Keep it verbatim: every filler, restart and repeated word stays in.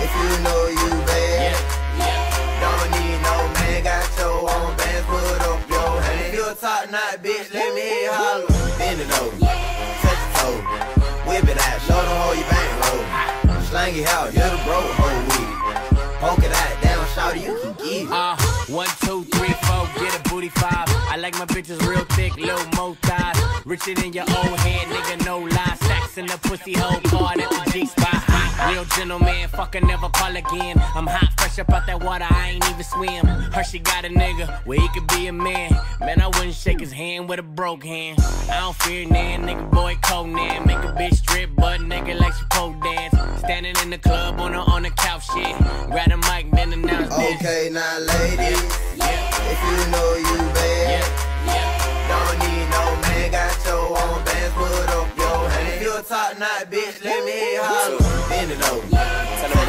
If you know you bad, yeah, yeah. Don't need no man, got your own bands, put up your hand. If you a top knot, bitch, let me hear you holler. Bend it over, touch your toe, whip it out, show them how you bang roll. Slang it out, you're the bro, hold with it. Poke it out, down, shout it, you can get it. Uh, one, two, three, four, get a booty five. I like my bitches real thick, little mo thighs. Richer than your old head, nigga, no lie. Stacks in the pussy hole card at the G-spot. Real gentleman, fucker, never call again. I'm hot, fresh up out that water, I ain't even swim. Her, she got a nigga where he could be a man. Man, I wouldn't shake his hand with a broke hand. I don't fear nan, nigga, boy, Conan. Make a bitch strip, butt nigga like she pole dance. Standing in the club on the, on the couch, shit. Grab the mic, then announce this. Okay, now ladies, yeah. If you know you bad, yeah. Yeah. Don't need no man, got your own bands, put up your hand. If you a top knot, bitch, let me hear you holler. Bend it over,